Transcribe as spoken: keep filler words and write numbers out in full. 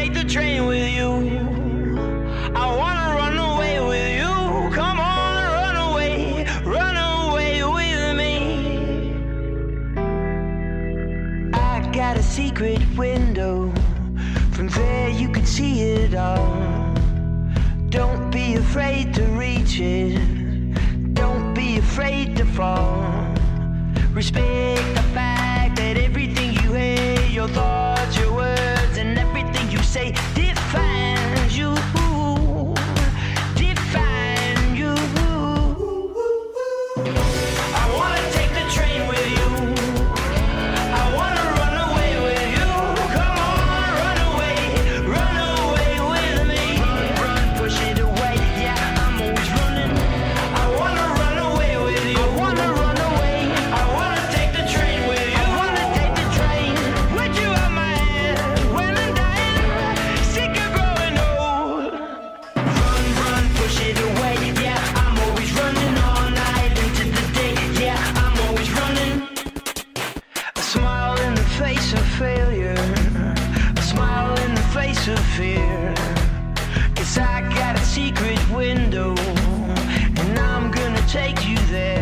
take the train with you. I wanna run away with you. Come on, run away, run away with me. I got a secret window. From there you can see it all. Don't be afraid to reach it. Don't be afraid to fall. Respect the fact that everything you hear, your thoughts, your words, and everything you say defines you. Define you. I wanna take the train with you. I wanna run away with you. Come on, run away, run away with me. Run, run, push it away. Yeah, I'm always running. I wanna run away with you. I wanna run away. I wanna take the train with you. I wanna take the train with you on my head when I'm dying, sick of growing old. Run, run, push it away. Yeah, I'm always running all night into the day. Yeah, I'm always running. A smile in the face of failure, a smile in the face of fear. 'Cause I got a secret window, and I'm gonna take you there.